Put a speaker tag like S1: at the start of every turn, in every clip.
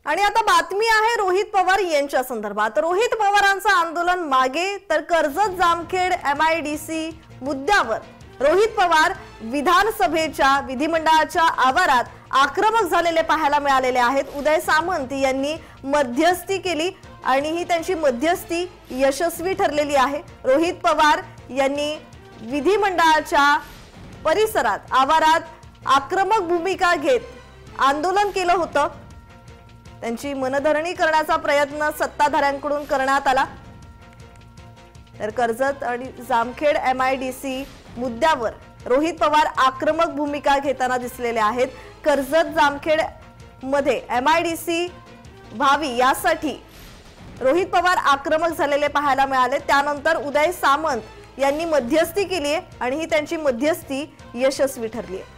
S1: आणि आता बातमी आहे रोहित पवार यांच्या संदर्भात। रोहित पवारांचं आंदोलन मागे तर कर्जत जामखेड MIDC मुद्द्यावर रोहित पवार विधानसभेच्या विधिमंडळाच्या आवारात आक्रमक झालेले पाहायला मिळालेले आहेत। उदय सामंत यांनी मध्यस्थी केली आणि ही त्यांची मध्यस्थी यशस्वी ठरलेली आहे। रोहित पवार यांनी विधिमंडळाच्या परिसरात आवारात आक्रमक भूमिका घेत आंदोलन केलं होतं। त्यांची मनधरणी करण्याचा प्रयत्न सत्ताधाऱ्यांकडून करण्यात आला। तर कर्जत आणि जामखेड MIDC मुद्द्यावर रोहित पवार आक्रमक भूमिका घेताना दिसलेले आहेत। कर्जत जामखेड मध्ये MIDC व्हावी यासाठी रोहित पवार आक्रमक झालेले पाहायला मिळाले। त्यानंतर उदय सामंत यांनी मध्यस्थी केली आहे आणि ही त्यांची मध्यस्थी यशस्वी ठरली आहे।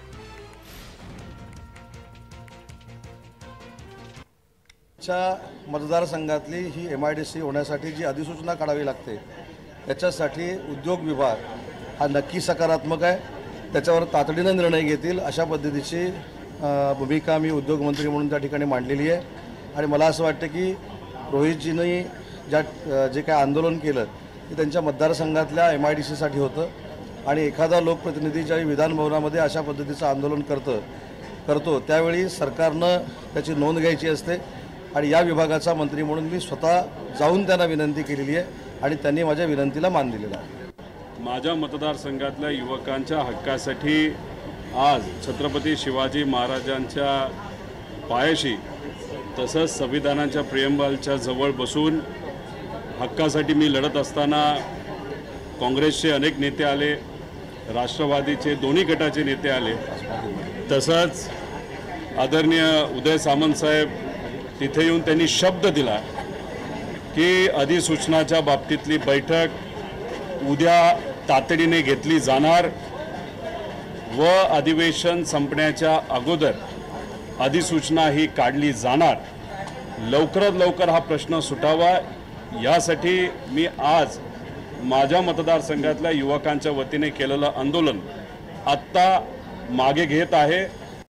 S2: मतदारसंघातली ही MIDC होण्यासाठी जी अधिसूचना काढावी लागते त्याच्यासाठी उद्योग विभाग हा नक्की सकारात्मक आहे। त्याच्यावर तातडीने निर्णय घेतील अशा पद्धतीची भूमिका मी उद्योगमंत्री म्हणून त्या ठिकाणी मांडलेली आहे। आणि मला असं वाटतं की रोहितजींनी जे काय आंदोलन केलं ते त्यांच्या मतदारसंघातल्या MIDC साठी होतं आणि एखादा लोकप्रतिनिधी ज्यावेळी विधान भवनामध्ये अशा पद्धतीचं आंदोलन करतो त्यावेळी सरकारनं त्याची नोंद घ्यायची असते आणि या विभागाचा मंत्री म्हणून मी स्वतः जाऊन त्यांना विनंती केलेली आहे आणि त्यांनी माझ्या विनंतीला मान दिलेला आहे।
S3: माझ्या मतदारसंघातल्या युवकांच्या हक्कासाठी आज छत्रपती शिवाजी महाराजांच्या पायाशी तसंच संविधानाच्या प्रियंबलच्या जवळ बसून हक्कासाठी मी लढत असताना काँग्रेसचे अनेक नेते आले, राष्ट्रवादीचे दोन्ही गटाचे नेते आले, तसंच आदरणीय उदय सामंत साहेब तिथे येऊन त्यांनी शब्द दिला की अधिसूचनाच्या बाबतीतली बैठक उद्या तातडीने घेतली जाणार व अधिवेशन संपण्याच्या अगोदर अधिसूचना ही काढली जाणार। लवकरात लवकर हा प्रश्न सुटावा यासाठी मी आज माझ्या मतदारसंघातल्या युवकांच्या वतीने केलेलं आंदोलन आत्ता मागे घेत आहे।